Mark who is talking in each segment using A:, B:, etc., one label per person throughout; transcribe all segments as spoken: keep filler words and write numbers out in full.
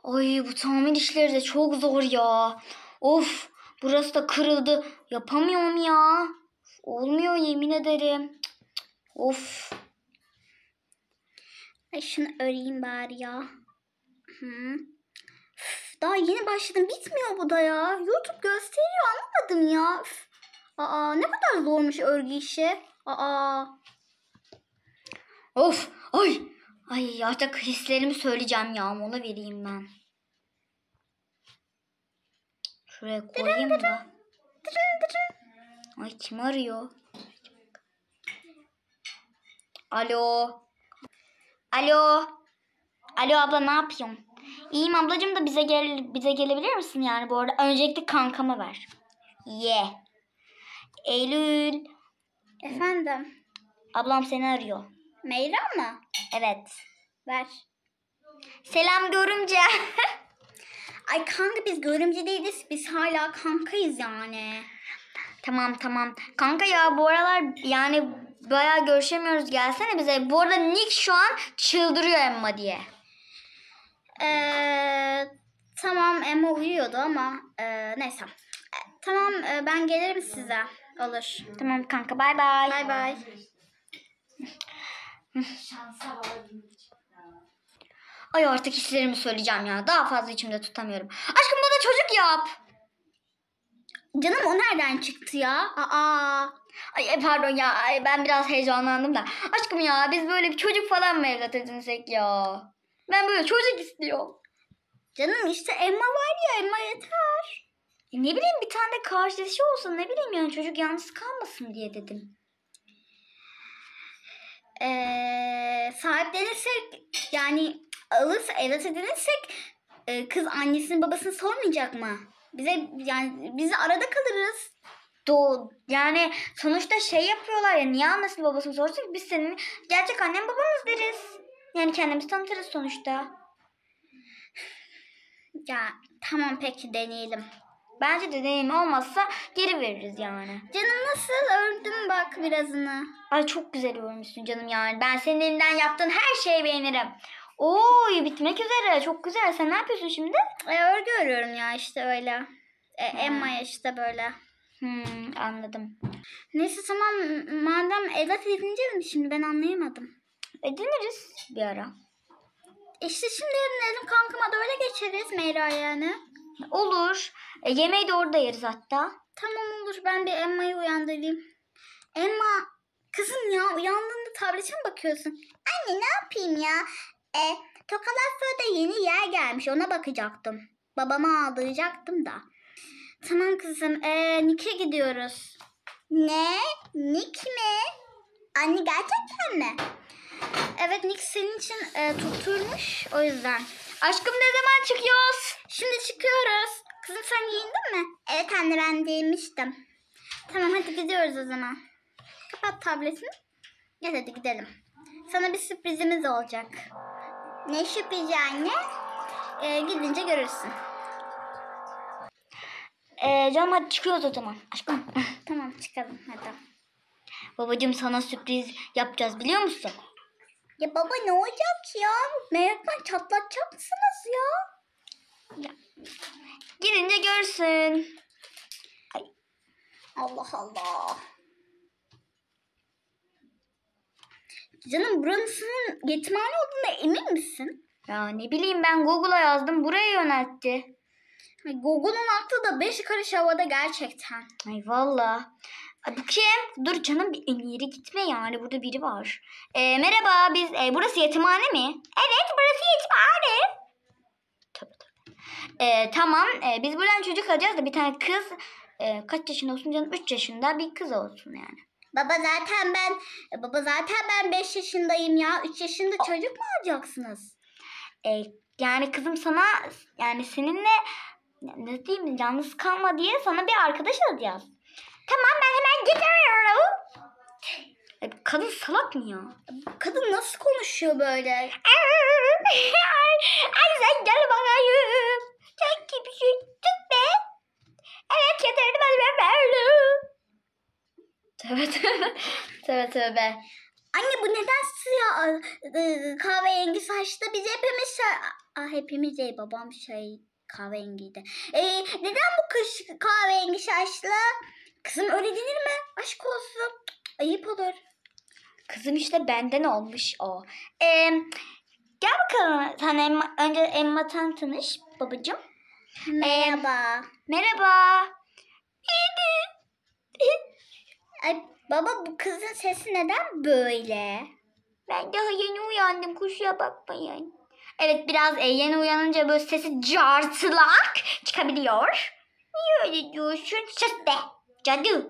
A: Ay bu tamir işleri de çok zor ya. Of, burası da kırıldı. Yapamıyorum ya. Olmuyor yemin ederim. Cık, cık. Of.
B: Ay şunu öreyim bari ya. Hı. Üf, daha yeni başladım. Bitmiyor bu da ya. YouTube gösteriyor, anlamadım ya. Üf. Aa, ne kadar zormuş örgü işi. Aa.
A: Of. Ay. Ay artık hislerimi söyleyeceğim ya. Mola vereyim ben. Şuraya koyayım da. Ay kim arıyor? Alo. Alo. Alo abla, ne yapıyorsun? İyiyim ablacığım da bize gel bize gelebilir misin yani bu arada? Öncelikle kankama ver. Ye. Yeah. Eylül.
B: Efendim.
A: Ablam seni arıyor.
B: Meyra mı?
A: Evet.
B: Ver.
A: Selam görümce.
B: Ay kanka biz görümce değiliz. Biz hala kankayız yani.
A: Tamam tamam. Kanka ya bu aralar yani bayağı görüşemiyoruz. Gelsene bize. Bu arada Nick şu an çıldırıyor Emma diye.
B: Ee, tamam Emma uyuyordu ama e, neyse. E, tamam e, ben gelirim size. Olur.
A: Tamam kanka, bay bay.
B: Bay bay.
A: Ay artık hislerimi söyleyeceğim ya. Daha fazla içimde tutamıyorum. Aşkım bana çocuk yap.
B: Canım o nereden çıktı ya? Aa.
A: Ay pardon ya. Ay, ben biraz heyecanlandım da. Aşkım ya biz böyle bir çocuk falan mı evlat edinsek ya? Ben böyle çocuk istiyorum.
B: Canım işte Emma var ya, Emma yeter.
A: E ne bileyim, bir tane de kardeşi olsun, ne bileyim yani, çocuk yalnız kalmasın diye dedim.
B: Ee, sahiplenirsek yani alırsa evlat edinirsek e, kız annesini babasını sormayacak mı? Bize yani biz arada kalırız.
A: Do yani sonuçta şey yapıyorlar ya, niye annesini babasını sorsak, biz senin gerçek annen babanız deriz. Yani kendimizi tanıtırız sonuçta.
B: Ya tamam peki deneyelim.
A: Bence de deneyim olmazsa geri veririz yani.
B: Canım nasıl ördüm bak birazını.
A: Ay çok güzel örmüşsün canım yani. Ben senin elinden yaptığın her şeyi beğenirim. Oy bitmek üzere. Çok güzel. Sen ne yapıyorsun şimdi?
B: E, örgü örüyorum ya işte öyle. E, Emma'ya işte böyle.
A: Hmm, anladım.
B: Neyse tamam, madem evlat edineceğiz mi şimdi, ben anlayamadım.
A: Ediniriz bir ara.
B: İşte şimdi dedim kankama da öyle geçeriz Meyra yani.
A: Olur. E, yemeği de orada yeriz hatta.
B: Tamam olur, ben bir Emma'yı uyandırayım. Emma kızım ya, uyandığında tablete mi bakıyorsun? Anne ne yapayım ya? E, Tokalaşsoy'da yeni yer gelmiş, ona bakacaktım. Babama aldıracaktım da. Tamam kızım, e, Nick'e gidiyoruz. Ne? Nick mi? Anne gerçekten mi? Evet, Nick senin için e, tutturmuş, o yüzden.
A: Aşkım ne zaman çıkıyoruz?
B: Şimdi çıkıyoruz. Kızım sen giyindin mi? Evet anne, ben giyinmiştim. Tamam hadi gidiyoruz o zaman. Kapat tabletini. Gel hadi gidelim. Sana bir sürprizimiz olacak. Ne sürprizi anne? Ee, gidince görürsün.
A: E, canım hadi çıkıyoruz o zaman. Aşkım.
B: Tamam çıkalım hadi.
A: Babacığım sana sürpriz yapacağız, biliyor musun?
B: Ya baba ne olacak ya? Meraktan çatlatacak mısınız ya?
A: Ya. Gidince görsün. Ay.
B: Allah Allah. Canım burasının yetimhane olduğuna emin misin?
A: Ya ne bileyim, ben Google'a yazdım, buraya yöneltti.
B: Google'un aklı da beş karış havada gerçekten.
A: Ay valla. Bu kim? Dur canım, bir en ileri gitme yani, burada biri var. Ee, merhaba, biz e, burası yetimhane mi? Evet, burası yetimhane. Tabii tabii. Ee, tamam, e, biz buradan çocuk alacağız da bir tane kız, e, kaç yaşında olsun canım? üç yaşında bir kız olsun yani.
B: Baba zaten ben baba zaten ben beş yaşındayım ya. üç yaşında o. Çocuk mu alacaksınız?
A: E, yani kızım sana, yani seninle ne diyeyim, yalnız kalma diye sana bir arkadaş alacağız. Tamam, ben hemen gidiyorum. E, kadın salak mı ya?
B: Kadın nasıl konuşuyor böyle?
A: Ay sen gel bakayım. Sen kimsin? Tut be. Evet, yeterini ben verdim. Tövbe tövbe. Tövbe tövbe.
B: Anne bu neden siyah e, kahverengi saçlı? Biz hepimiz şey... Aa, hepimiz değil, babam şey kahverengiydi. E, neden bu kız kahverengi saçlı? Kızım öyle denir mi? Aşk olsun. Ayıp olur.
A: Kızım işte benden olmuş o. Ee, gel bakalım sen Emma, önce Emma'tan tanış babacığım.
B: Merhaba.
A: Merhaba.
B: Ay, baba bu kızın sesi neden böyle?
A: Ben daha yeni uyandım, kusura bakmayın. Evet, biraz e, yeni uyanınca böyle sesi cartılak çıkabiliyor. Niye öyle diyorsun? Sus be cadı.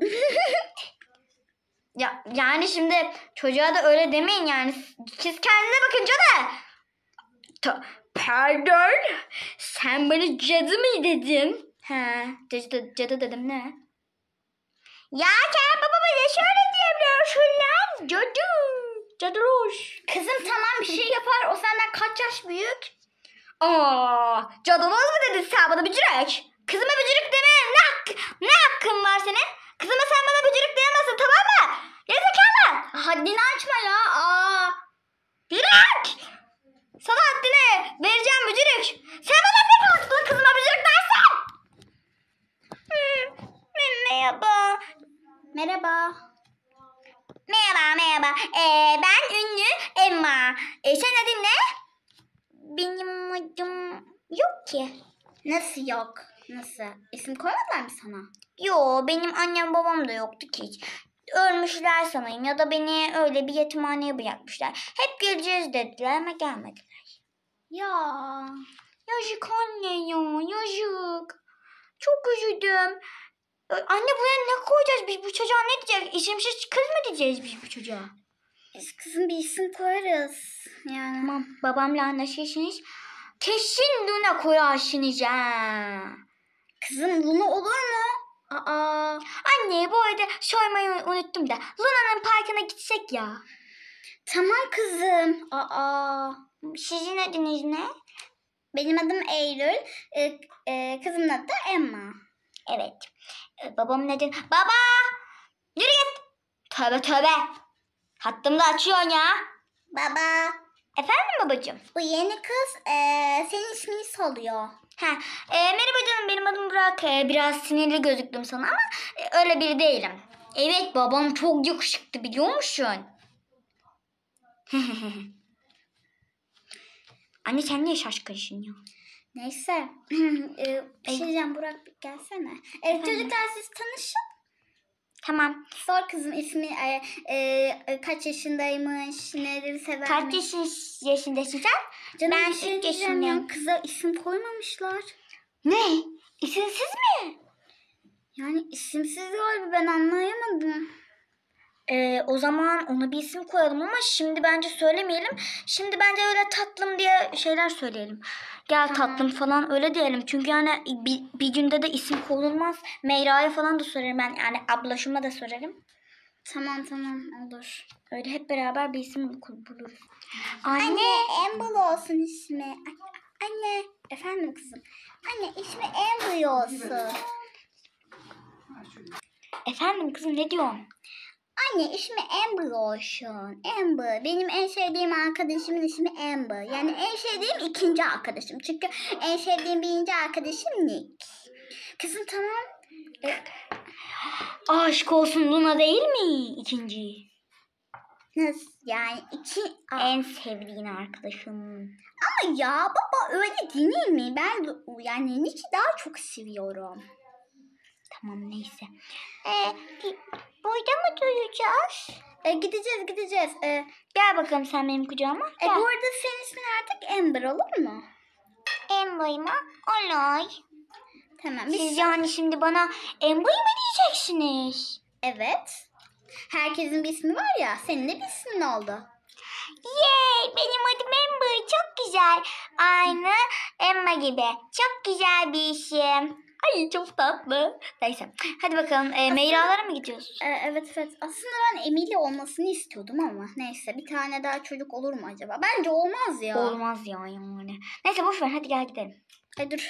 A: Ya, yani şimdi çocuğa da öyle demeyin yani. Siz kendinize bakın cadı. Ta- Pardon. Sen bana cadı mı dedin? He, cadı, cadı dedim ne? Ya sen babama ne şöyle diyebiliyorsun lan? Cadı. Cadıroş.
B: Kızım tamam bir şey yapar. O senden kaç yaş büyük?
A: Aa, cadıloz mu dedin sen bana bücürük? Kızıma bücürük deme. Ne, hak, ne hakkın var senin? Kızıma sen bana bücürük diyemezsin, tamam mı? Gerizekalı.
B: Haddini açma ya. Aa.
A: Bücürük. Sana haddini vereceğim bücürük. Sen bana ne kalsın kızıma bücürük dersen? Hmm, merhaba.
B: Merhaba.
A: Merhaba merhaba. Ee, ben ünlü Emma. Ee, sen adın ne? Benim adım yok ki.
B: Nasıl yok? Nasıl? İsim koymadılar mı sana?
A: Yo, benim annem babam da yoktu ki hiç. Ölmüşler sanayım ya da beni öyle bir yetimhaneye bırakmışlar. Hep geleceğiz dediler ama gelmediler.
B: Ya.
A: Yazık anne ya, yazık. Çok üzüldüm. Ö- Anne buraya ne koyacağız biz bu çocuğa, ne diyeceğiz? İsimsiz kız mı diyeceğiz biz bu çocuğa?
B: Biz kızım bir isim koyarız. Yani.
A: Tamam, babamla anlaşırsınız. Kesin Luna koyarsınız ha.
B: Kızım Luna olur mu? Aa.
A: Anne bu arada sormayı unuttum da. Luna'nın parkına gitsek ya.
B: Tamam kızım. Aa.
A: Sizin adınız ne?
B: Benim adım Eylül. Ee, e, kızımın adı da Emma.
A: Evet. Ee, babamın adı... Baba! Yürü git! Tövbe tövbe. Hattımda açıyorsun ya.
B: Baba.
A: Efendim babacığım?
B: Bu yeni kız ee, senin ismini soruyor.
A: Ha, e, merhaba canım, benim adım Burak. E, biraz sinirli gözüktüm sana ama e, öyle biri değilim. Evet, babam çok yakışıklı biliyor musun? Anne sen niye şaşkınsın ya?
B: Neyse. ee, bir şey diyeceğim Burak bir gelsene. Evet çocuklar siz tanışın.
A: Tamam.
B: Sor kızım ismi e, e, kaç yaşındaymış, neleri severmiş.
A: Kaç yaşın- yaşındasın sen?
B: Canım
A: Ben
B: bir şey
A: üç
B: diyeceğim ya,
A: yaşındayım.
B: kıza isim koymamışlar.
A: Ne? İsimsiz mi?
B: Yani isimsiz galiba, ben anlayamadım.
A: Ee, o zaman ona bir isim koyalım ama şimdi bence söylemeyelim. Şimdi bence öyle tatlım diye şeyler söyleyelim. Gel
B: Tamam.
A: tatlım falan öyle diyelim. Çünkü yani bir, bir günde de isim konulmaz. Meyra'ya falan da sorarım ben. Yani ablaşıma da sorarım.
B: Tamam tamam olur.
A: Öyle hep beraber bir isim bul- buluruz.
B: Anne,
A: Anne.
B: Amber olsun ismi. A- Anne. Efendim kızım. Anne ismi Amber olsun.
A: Efendim kızım, ne diyorsun?
B: Anne ismi Amber olsun. Amber. Benim en sevdiğim arkadaşımın ismi Amber. Yani en sevdiğim ikinci arkadaşım. Çünkü en sevdiğim birinci arkadaşım Nick. Kızım tamam. E,
A: Aşk olsun Luna değil mi ikinci?
B: nasıl yani iki... Aa,
A: En sevdiğin arkadaşım.
B: ama ya baba öyle değil mi? Ben yani Nick'i daha çok seviyorum.
A: Tamam neyse. Ee, burada mı duyacağız?
B: E, gideceğiz gideceğiz. E,
A: Gel bakalım sen benim kucağıma.
B: e,
A: Gel.
B: bu arada senin ismin artık Amber olur mu?
A: En bayıma olay.
B: Tamam. Biz
A: Siz yani şimdi bana en bayı mı diyeceksiniz?
B: evet. Herkesin bir ismi var ya. Senin de bir ismin oldu.
A: Yay, benim adım Emma, çok güzel. Aynı Emma gibi. Çok güzel bir isim. Ay çok tatlı. Neyse hadi bakalım e, Meyra'lara mı gidiyoruz?
B: E, evet evet. Aslında ben Emily olmasını istiyordum ama neyse. Bir tane daha çocuk olur mu acaba? Bence olmaz ya.
A: Olmaz ya yani. Neyse boş ver, hadi gel gidelim.
B: Ay dur.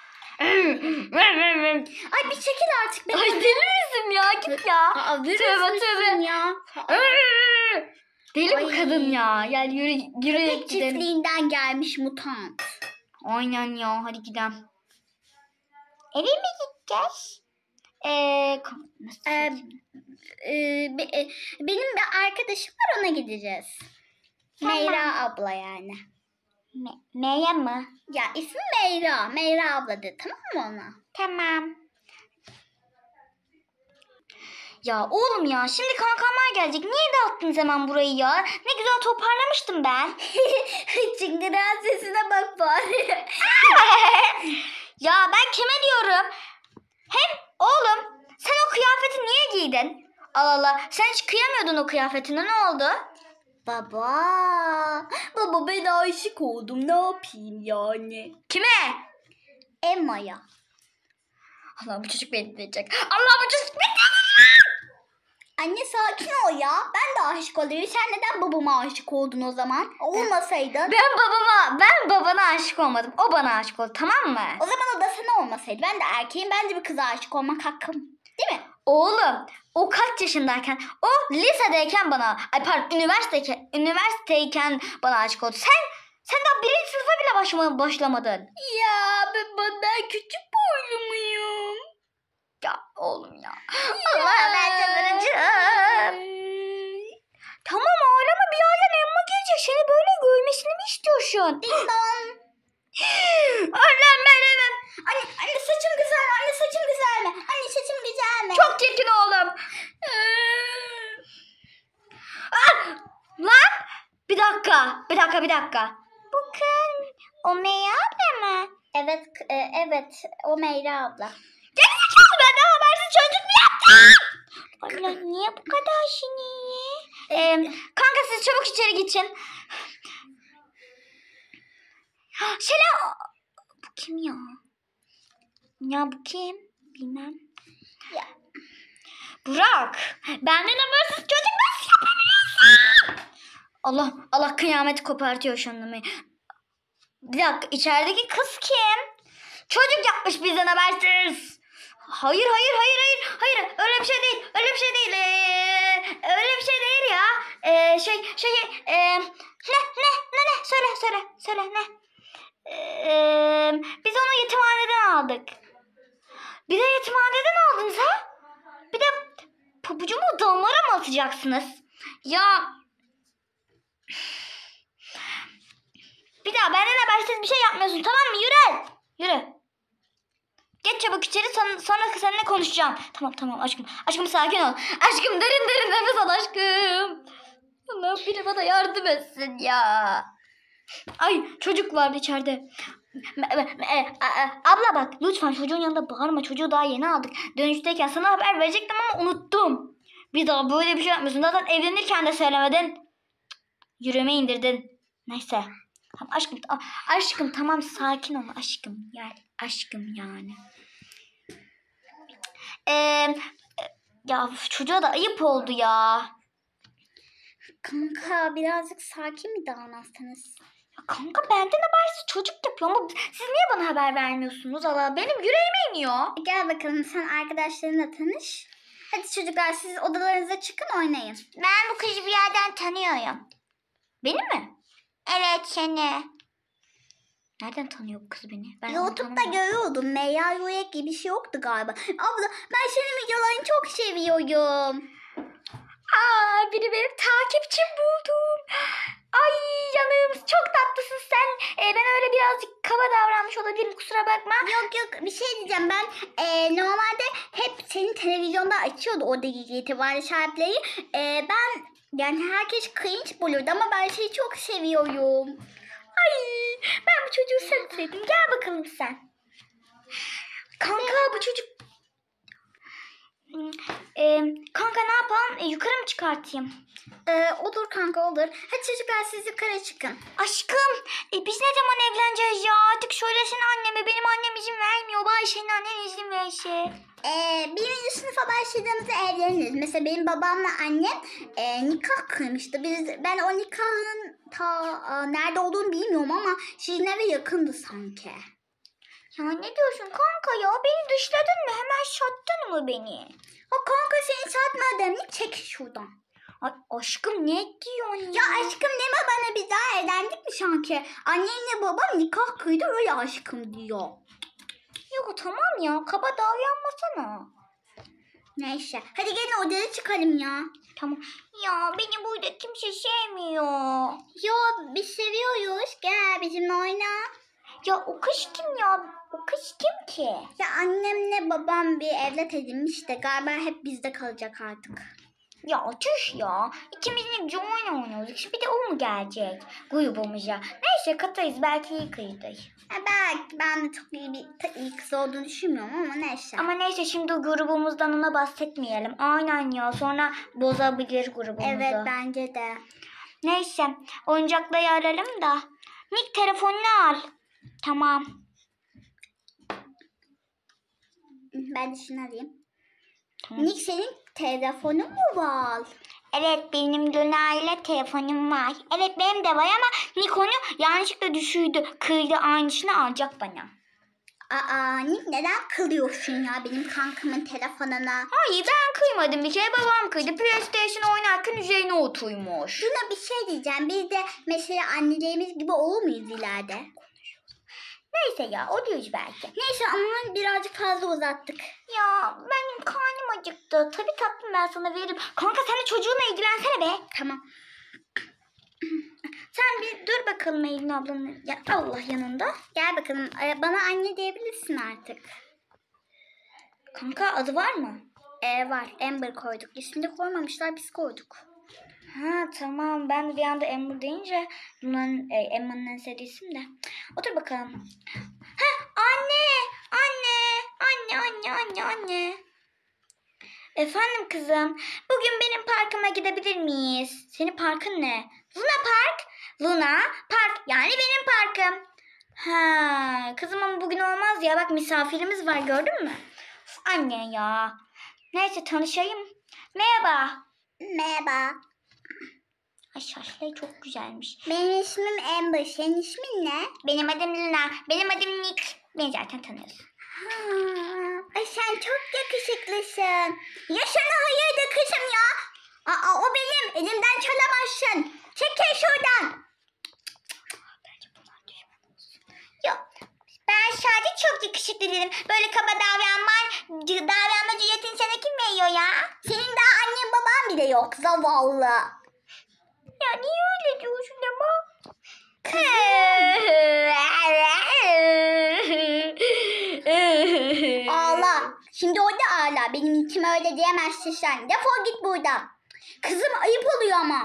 A: Ay
B: Ay bir çekil artık. Ben
A: deli misin ya, git ya.
B: Aa, verir
A: Tövbe,
B: misin
A: tövbe.
B: ya?
A: Deli
B: Ay.
A: bu kadın ya. Gel yürü yürü
B: Köpek
A: gidelim.
B: çiftliğinden gelmiş mutant.
A: Aynen ya, hadi gidelim. Eve mi gideceğiz? Ee, kom- nasıl
B: Ee,
A: söyleyeyim?
B: Ee, be- e, benim bir arkadaşım var, ona gideceğiz.
A: Tamam.
B: Meyra abla yani.
A: Me- Meryem mi?
B: Ya ismi Meyra. Meyra abla de, tamam mı ona?
A: Tamam. Ya oğlum ya, şimdi kankamlar gelecek. Niye dağıttınız hemen burayı ya? Ne güzel toparlamıştım ben.
B: Çıngıran sesine bak bari.
A: Ya ben kime diyorum? Hem oğlum, sen o kıyafeti niye giydin? Allah Allah, sen hiç kıyamıyordun o kıyafetine, ne oldu?
B: Baba. Baba ben aşık oldum, ne yapayım yani?
A: Kime?
B: Emma'ya.
A: Allah, bu çocuk beni dinleyecek. Allah, bu çocuk beni dinleyecek.
B: Anne sakin ol ya. Ben de aşık oluyorum. Sen neden babama aşık oldun o zaman? Olmasaydın.
A: Ben babama, ben babana aşık olmadım. O bana aşık oldu, tamam mı?
B: O zaman o da sana olmasaydı. Ben de erkeğim. Ben de bir kıza aşık olmak hakkım. Değil mi?
A: Oğlum, o kaç yaşındayken, o lisedeyken bana, ay pardon, üniversiteyken, üniversiteyken bana aşık oldu. Sen, sen daha birinci sınıfa bile başlama, başlamadın.
B: Ya ben benden küçük boylu muyum?
A: Ya oğlum ya. Allah, ben çıldıracağım. Tamam, ağlama, bir yerden Emma gelecek. Seni böyle görmesini mi istiyorsun?
B: Ding dong.
A: Annem benim.
B: Anne, anne saçım güzel mi? Anne saçım güzel mi? Anne saçım güzel mi?
A: Çok çirkin oğlum. Ah! Lan! Bir dakika, bir dakika, bir dakika. Bu kız o Meya abla mı?
B: Evet, e, evet. O Meyra abla.
A: Gerizekalı, benden habersiz çocuk mu yaptın? Anne niye bu kadar şimdi? Ee, kanka siz çabuk içeri geçin. Şela, bu kim ya? Ya bu kim? Bilmem.
B: Ya.
A: Burak, benden habersiz çocuk nasıl yapabiliyorsun? Allah, Allah kıyameti kopartıyor şu anda. Bir dakika, içerideki kız kim? Çocuk yapmış bizden habersiz. Hayır, hayır, hayır, hayır, hayır. Öyle bir şey değil, öyle bir şey değil. Ee, öyle bir şey değil ya. Ee, şey, şey, ee, ne, ne, ne, ne? Söyle, söyle, söyle, ne? Ee, biz onu yetimhaneden aldık. Bir de yetimhaneden aldınız ha? Bir de pabucumu damlara mı atacaksınız? Ya... Bir daha benden habersiz bir şey yapmıyorsun, tamam mı? Yürü. Yürü. Geç çabuk içeri, son, sonra seninle konuşacağım. Tamam tamam aşkım. Aşkım sakin ol. Aşkım derin derin nefes al aşkım. Allah, biri bana yardım etsin ya. Ay, çocuk vardı içeride. Me- me- me- a- a- Abla bak, lütfen çocuğun yanında bağırma. Çocuğu daha yeni aldık. Dönüşteyken sana haber verecektim ama unuttum. Bir daha böyle bir şey yapmıyorsun. Zaten evlenirken de söylemedin. Cık, Yüreğime indirdin. Neyse. Tamam aşkım, tamam. Aşkım tamam, sakin ol aşkım. Gel aşkım yani. Ee, ya çocuğa da ayıp oldu ya.
B: Kanka birazcık sakin mi davransanız?
A: Ya kanka, benden habersiz çocuk yapıyor ama siz niye bana haber vermiyorsunuz? Allah, benim yüreğime iniyor.
B: Gel bakalım, sen arkadaşlarınla tanış. Hadi çocuklar, siz odalarınıza çıkın, oynayın.
A: Ben bu kızı bir yerden tanıyorum. Beni mi? Evet, seni. Nereden tanıyor bu kız beni? Ben onu
B: YouTube'da
A: tanımıyorum.
B: görüyordum. Meya Yuyek gibi bir şey yoktu galiba. Abla ben senin videolarını çok seviyorum.
A: Aa, biri benim takipçim buldum. Ay canım, çok tatlısın sen. Ee, ben öyle birazcık kaba davranmış olabilirim, kusura bakma.
B: Yok yok, bir şey diyeceğim, ben e, normalde hep senin televizyonda açıyordu o dakika itibariyle şarkıları. E, ben yani herkes cringe bulurdu ama ben seni çok seviyorum.
A: Ay, ben bu çocuğu sevdim. Gel bakalım sen. Kanka bu çocuk... Ee, kanka ne yapalım? Ee, yukarı mı çıkartayım?
B: E, olur kanka, olur. Hadi çocuklar, siz yukarı çıkın.
A: Aşkım, e, biz ne zaman evleneceğiz ya? Artık söylesene anneme. Benim annem izin vermiyor. Bay senin annen izin verse.
B: Ee, birinci sınıfa başladığımızda evleniriz. Mesela benim babamla annem e, nikah kıymıştı. Biz, ben o nikahın ta a, nerede olduğunu bilmiyorum ama sizin eve yakındı sanki.
A: Ya ne diyorsun kanka ya? Beni dışladın mı? Hemen sattın mı beni?
B: O kanka seni satmadım. Çek şuradan.
A: Ay, aşkım ne diyorsun ya?
B: Ya aşkım deme bana, biz daha evlendik mi sanki? Annemle babam nikah kıydı öyle aşkım diyor.
A: Yok tamam ya, kaba davranmasana.
B: Neyse hadi gelin odaya çıkalım ya.
A: Tamam. Ya beni burada kimse sevmiyor.
B: Yo biz seviyoruz, gel bizimle oyna.
A: Ya o kız kim ya? O kız kim ki?
B: Ya annemle babam bir evlat edinmiş de galiba hep bizde kalacak artık.
A: Ya tüh ya. İkimiz ne güzel oyun oynuyorduk. Şimdi bir de o mu gelecek grubumuza? Neyse katayız, belki iyi kıyıdır.
B: Ha, belki ben de çok iyi bir ta- iyi kız olduğunu düşünmüyorum ama neyse.
A: Ama neyse şimdi o grubumuzdan ona bahsetmeyelim. Aynen ya, sonra bozabilir grubumuzu.
B: Evet bence de.
A: Neyse oyuncakları ararım da. Nick telefonunu al. Tamam.
B: Ben de şunu alayım.
A: Tamam.
B: Nick senin telefonun mu var?
A: Evet benim Luna ile telefonum var. Evet benim de var ama Nick onu yanlışlıkla düşürdü. Kırdı, aynısını alacak bana.
B: Aa Nick neden kılıyorsun ya benim kankamın telefonuna?
A: Hayır ben kıymadım, bir kere babam kıydı. PlayStation oynarken üzerine oturmuş.
B: Şuna bir şey diyeceğim. Biz de mesela annelerimiz gibi olur muyuz ileride?
A: Neyse ya, oluyoruz belki.
B: Neyse ama birazcık fazla uzattık.
A: Ya benim karnım acıktı. Tabii tatlım, ben sana veririm. Kanka sen de çocuğunla ilgilensene be.
B: Tamam.
A: Sen bir dur bakalım Eylül ablanın ya Allah yanında.
B: Gel bakalım. Ee, Bana anne diyebilirsin artık.
A: Kanka adı var mı?
B: Ee, var. Amber koyduk. İsmini koymamışlar, biz koyduk.
A: Ha tamam, ben de bir anda Emma deyince Luna'nın, e, Emma'nın en sevdiği isim de. Otur bakalım. Ha anne, anne, anne, anne, anne, anne. Efendim kızım, bugün benim parkıma gidebilir miyiz? Senin parkın ne? Luna Park. Luna Park, yani benim parkım. Ha kızım ama bugün olmaz ya, bak misafirimiz var, gördün mü? Uf, anne ya. Neyse tanışayım. Merhaba.
B: Merhaba.
A: Ay saçları çok güzelmiş.
B: Benim ismim Amber. Senin ismin ne?
A: Benim adım Luna. Benim adım Nick. Beni zaten tanıyorsun.
B: Ha, ay sen çok yakışıklısın. Ya sana hayırdır kızım ya? Aa, o benim. Elimden çalamazsın. Çekil şuradan.
A: Yok. Ben sadece çok yakışıklı dedim. Böyle kaba davranman, davranma cüretini sana kim veriyor ya?
B: Senin daha annen baban bile yok. Zavallı.
A: Ya niye öyle diyorsun ama?
B: Ağla. Şimdi o da ağla. Benim içime öyle diyemezsin sen. Defol git buradan. Kızım ayıp oluyor ama.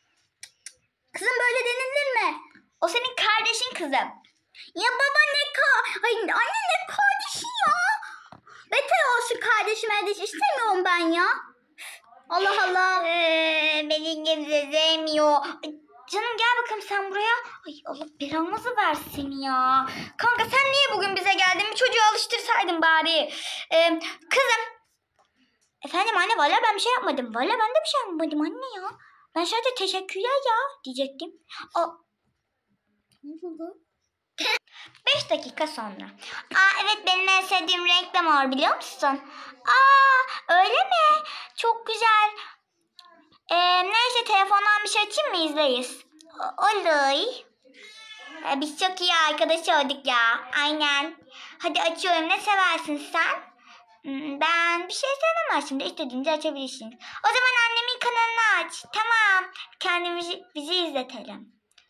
B: Kızım böyle denilir mi?
A: O senin kardeşin kızım.
B: Ya baba ne ka... Ay anne ne kardeşi ya? Beter olsun kardeşim kardeş. İstemiyorum ben ya. Allah Allah.
A: Ee, beni kimse sevmiyor. Ay, canım gel bakalım sen buraya. Ay Allah belanızı versin ya. Kanka sen niye bugün bize geldin? Bir çocuğu alıştırsaydın bari. Ee, kızım. Efendim anne, valla ben bir şey yapmadım. Valla ben de bir şey yapmadım anne ya. Ben sadece teşekkürler ya diyecektim. O... Ne oldu? Beş dakika sonra. Aa evet, benim en sevdiğim renk de mor, biliyor musun? Aa öyle mi? Çok güzel. Ee, neyse telefondan bir şey açayım mı, izleyiz? O- Olur. Ee, biz çok iyi arkadaş olduk ya. Aynen. Hadi açıyorum, ne seversin sen? Hmm, Ben bir şey sevmem aslında. İstediğinizi açabilirsiniz. O zaman annemin kanalını aç. Tamam. Kendimizi bizi izletelim.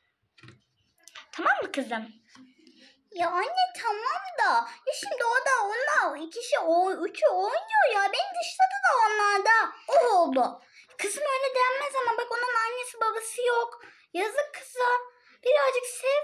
A: Tamam mı kızım?
B: Ya anne tamam da. Ya şimdi o da onlar ikisi o üçü oynuyor ya. Beni dışladı da onlar da. O oldu. Kızım öyle denmez ama bak onun annesi babası yok. Yazık kıza. Birazcık sev.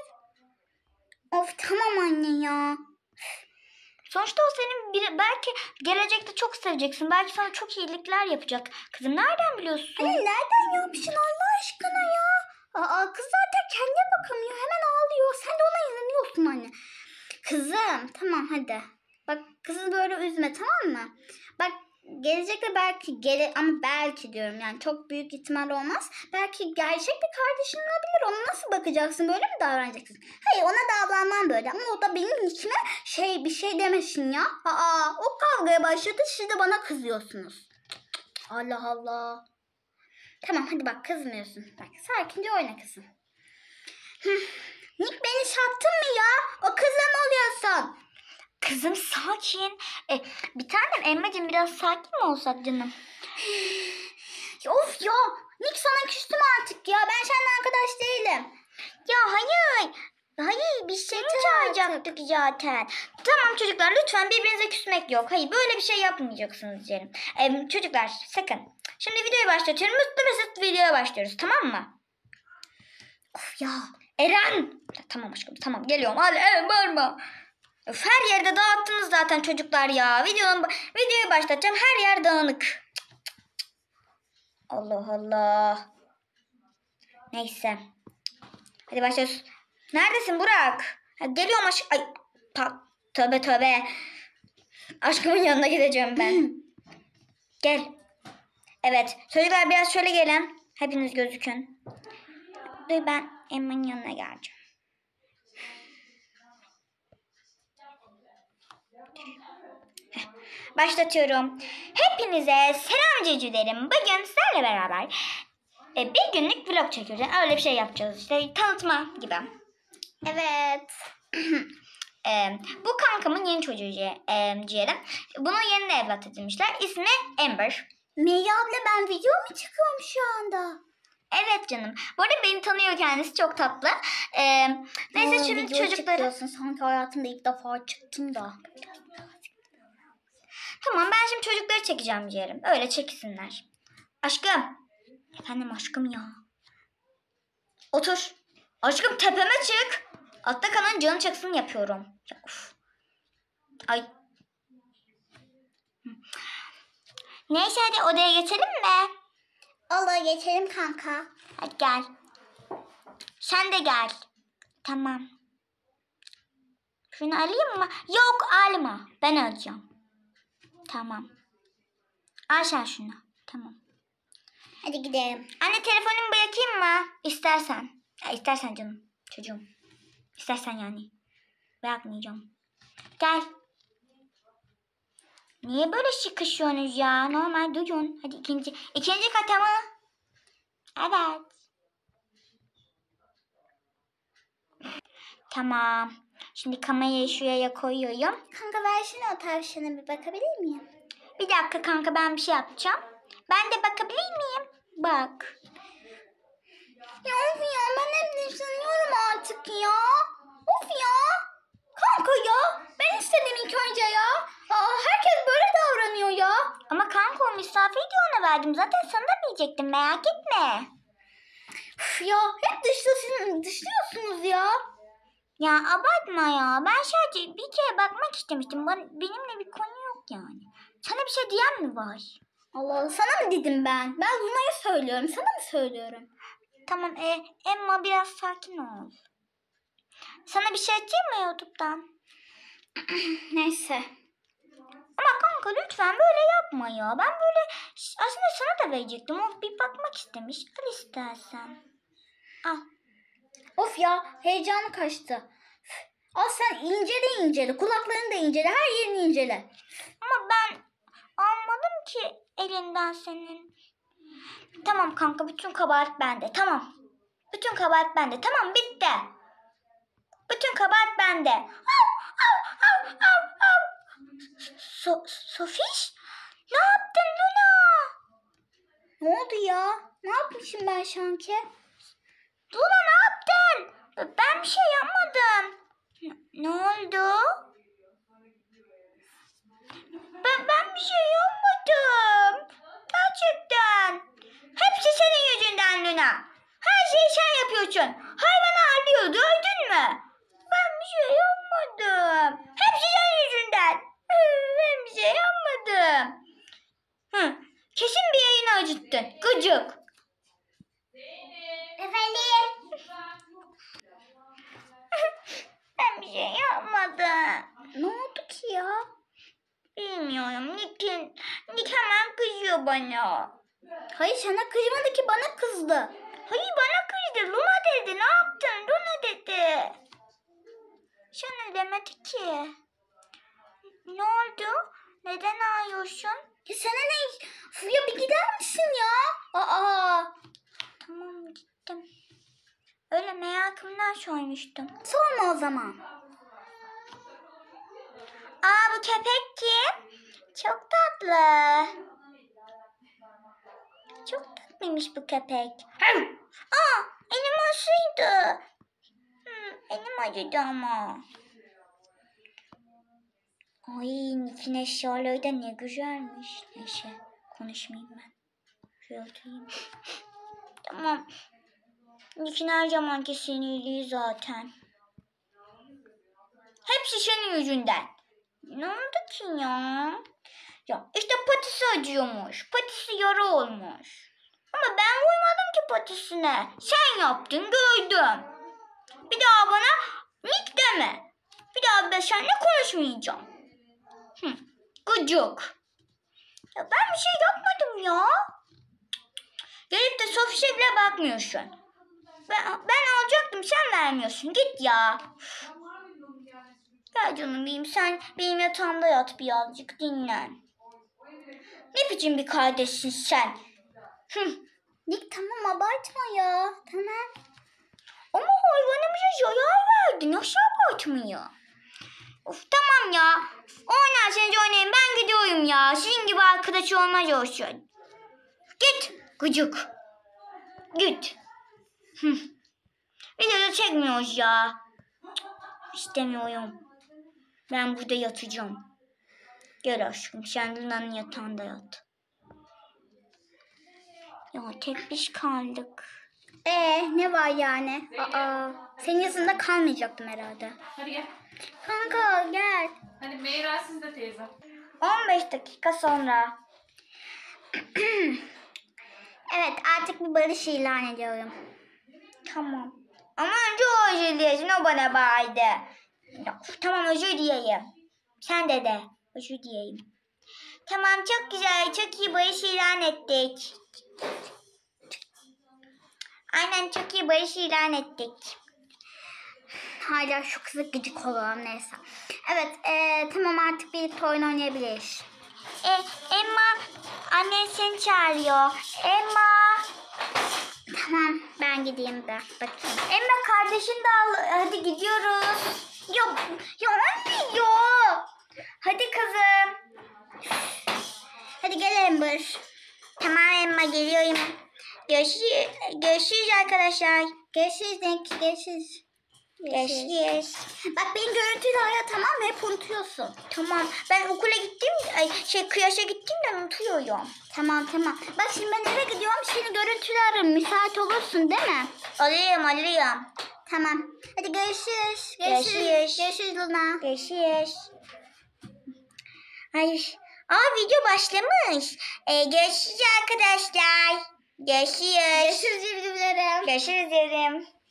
B: Of tamam anne ya.
A: Sonuçta o senin bir, belki gelecekte çok seveceksin. Belki sana çok iyilikler yapacak. Kızım nereden biliyorsun?
B: Anne nereden yapmışsın Allah aşkına ya? Aa, kız zaten kendine bakamıyor. Hemen ağlıyor. Sen de ona inanıyorsun anne. Kızım tamam hadi. Bak kızı böyle üzme tamam mı? Bak gelecekte belki gele ama belki diyorum yani çok büyük ihtimal olmaz. Belki gerçek bir kardeşin olabilir. Ona nasıl bakacaksın? Böyle mi davranacaksın? Hayır ona davranmam böyle ama o da benim içime şey bir şey demesin ya. Aa o kavgaya başladı siz de bana kızıyorsunuz. Allah Allah. Tamam hadi bak kızmıyorsun. Bak sakince oyna kızım. Hıh. Nick beni sattın mı ya? O kızla mı oluyorsun?
A: Kızım sakin. E, bir tanem Emma'cığım biraz sakin mi olsak canım?
B: Ya of ya. Nick sana küstüm artık ya. Ben seninle arkadaş değilim.
A: Ya hayır. Hayır biz seni çağıracaktık zaten. Tamam çocuklar lütfen birbirinize küsmek yok. Hayır böyle bir şey yapmayacaksınız diyelim. E, çocuklar sakın. Şimdi videoyu başlatıyorum. Mutlu mesut videoya başlıyoruz tamam mı?
B: Of ya.
A: Eren. Ya, tamam aşkım tamam geliyorum. Hadi Eren bağırma. Öf, her yerde dağıttınız zaten çocuklar ya. Videonun, videoyu başlatacağım. Her yer dağınık. Cık, cık, cık. Allah Allah. Neyse. Hadi başlıyoruz. Neredesin Burak? Ha, geliyorum aşk... Ay, ta, tövbe tövbe. Aşkımın yanına gideceğim ben. Gel. Evet. Çocuklar biraz şöyle gelin. Hepiniz gözükün. Dur ben Emma'nın yanına geleceğim. Heh, başlatıyorum. Hepinize selam cücülerim. Bugün sizlerle beraber e, bir günlük vlog çekeceğiz. Öyle bir şey yapacağız işte. Tanıtma gibi.
B: Evet.
A: Ee, bu kankamın yeni çocuğu e, ciğerim. Bunu yeni evlat edinmişler. İsmi Amber.
B: Meyye abla ben video mu çıkıyorum şu anda?
A: Evet canım. Bu arada beni tanıyor kendisi. Çok tatlı. Ee, neyse
B: Aa,
A: şimdi
B: video
A: çocukları...
B: çıkıyorsun. Sanki hayatımda ilk defa çıktım da.
A: Tamam ben şimdi çocukları çekeceğim ciğerim. Öyle çeksinler. Aşkım. Efendim aşkım ya. Otur. Aşkım tepeme çık. Altta kalan canı çaksın yapıyorum. Ya, of. Ay. Neyse hadi odaya geçelim mi?
B: Olur geçelim kanka.
A: Hadi gel. Sen de gel. Tamam. Şunu alayım mı? Yok alma. Ben alacağım. Tamam. Al sen şunu. Tamam.
B: Hadi gidelim.
A: Anne telefonumu bırakayım mı? İstersen. Ya istersen canım. Çocuğum. İstersen yani. Bırakmayacağım. Gel. Niye böyle sıkışıyorsunuz ya? Normal duyun. Hadi ikinci. İkinci kata mı? Evet. Tamam. Şimdi kamerayı şuraya koyuyorum.
B: Kanka versene o tavşana bir bakabilir miyim?
A: Bir dakika kanka ben bir şey yapacağım. Ben de bakabilir miyim? Bak.
B: Ya of ya ben hep düşünüyorum artık ya. Of ya. Kanka ya. Ben istedim ilk önce ya. Aa, herkes böyle davranıyor ya.
A: Ama kanka o misafir diye ona verdim. Zaten sana da diyecektim merak etme.
B: Uf ya hep dışlıyorsunuz, dışlıyorsunuz ya.
A: Ya abartma ya. Ben sadece bir kere bakmak istemiştim. Bana, benimle bir konu yok yani. Sana bir şey diyen mi var?
B: Allah Allah sana mı dedim ben? Ben Luna'ya söylüyorum. Sana mı söylüyorum?
A: Tamam e, Emma biraz sakin ol. Sana bir şey atayım mı YouTube'dan?
B: Neyse.
A: Ama kanka lütfen böyle yapma ya. Ben böyle aslında sana da verecektim. O bir bakmak istemiş. Al istersen. Al.
B: Of ya heyecanı kaçtı. Al sen incele incele. Kulaklarını da incele. Her yerini incele.
A: Ama ben almadım ki elinden senin. Tamam kanka bütün kabahat bende. Tamam. Bütün kabahat bende. Tamam bitti. Bütün kabahat bende. Au, au, au, au, au. So, Sofiş? Ne yaptın Luna?
B: Ne oldu ya? Ne yapmışım ben Şanke?
A: Luna ne yaptın? Ben bir şey yapmadım. Ne, ne oldu? Ben, ben bir şey yapmadım. Gerçekten. Hepsi senin yüzünden Luna. Her şeyi sen yapıyorsun. Hayvanı ağırlıyor gördün mü? Ben bir şey yapmadım. Hepsi senin yüzünden. Ben bir şey yapmadım. Hı, kesin bir yayını acıttın. Gıcık.
B: Efendim?
A: Ben bir şey yapmadım.
B: Ne oldu ki ya?
A: Bilmiyorum. Nick'in, Nick hemen kızıyor bana.
B: Hayır sana kızmadı ki bana kızdı.
A: Hayır bana kızdı. Luna dedi. Ne yaptın? Luna dedi. Sana demedi ki. Ne oldu? Neden ağlıyorsun?
B: Ya sana ne? Fulya bir gider misin ya? Aa.
A: Tamam gittim. Öyle merakımdan sormuştum.
B: Sorma o zaman.
A: Aa bu köpek kim? Çok tatlı. Çok tatlıymış bu köpek. Aa elim acıydı. Hmm, elim acıdı ama. Ay Nick'in eşyaları da ne güzelmiş. Neyse konuşmayayım ben. Şöyle oturayım. Tamam. Nick'in her zamanki sinirliği zaten. Hepsi senin yüzünden. Ne oldu ki ya? Ya işte patisi acıyormuş. Patisi yara olmuş. Ama ben vurmadım ki patisine. Sen yaptın gördüm. Bir daha bana Nick deme. Bir daha ben seninle konuşmayacağım. Hı, gıcık. Ya ben bir şey yapmadım ya. Gelip de Sofis'e bile bakmıyorsun. Ben, ben alacaktım sen vermiyorsun. Git ya. Gel canım benim sen benim yatağımda yat birazcık dinlen. Ne biçim bir kardeşsin sen? Hı.
B: Nick tamam abartma ya. Tamam.
A: Ama hayvanımıza zarar verdin. Nasıl abartmıyor? Of tamam ya. Oynarsanız oynayın ben gidiyorum ya. Sizin gibi arkadaş olmaz olsun. Git gıcık. Git. Hı. Video da çekmiyoruz ya. Cık, İstemiyorum. Ben burada yatacağım. Gel aşkım sen Luna'nın yatağında yat. Ya tek biz kaldık.
B: Ee ne var yani? Aa, senin yüzünde kalmayacaktım herhalde.
C: Hadi gel.
B: Kanka gel.
C: Hadi Meyra siz de teyze.
A: on beş dakika sonra.
B: Evet artık bir barış ilan ediyorum.
A: Tamam. Ama önce o özür dilesin o bana bağırdı. Ya, tamam özür dileyim. Sen de de özür dileyim. Tamam çok güzel çok iyi barış ilan ettik. Aynen çok iyi barış ilan ettik.
B: Hala şu kızı gıcık oluyorum neyse. Evet ee, tamam artık birlikte oyun oynayabiliriz.
A: E, Emma annen seni çağırıyor. Emma.
B: Tamam ben gideyim de bakayım.
A: Emma kardeşin de al. Hadi gidiyoruz.
B: Ya, ya anne ya.
A: Hadi kızım.
B: Hadi gel Amber.
A: Tamam Emma geliyorum. Görüşürüz, görüşürüz arkadaşlar.
B: Görüşürüz Nick. Görüşürüz.
A: Görüşürüz.
B: Bak beni görüntülü ara tamam mı? Hep unutuyorsun.
A: Tamam ben okula gittim, ay şey kıyaşa gittiğimden unutuyorum.
B: Tamam tamam. Bak şimdi ben eve gidiyorum. Seni görüntülü ararım. Müsait olursun değil mi?
A: Alıyorum alıyorum.
B: Tamam. Hadi görüşürüz.
A: Görüşürüz.
B: Görüşürüz Luna.
A: Görüşürüz. Ay, aa video başlamış. Ee, görüşürüz arkadaşlar. Görüşürüz.
B: Görüşürüz civcivlerim.
A: Görüşürüz dedim.